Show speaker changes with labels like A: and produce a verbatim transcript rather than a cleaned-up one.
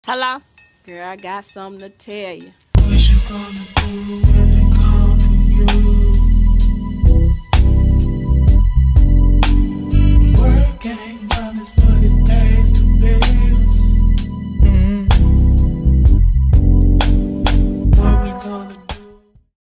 A: Hello? Girl, I got something to tell you.
B: What you gonna do?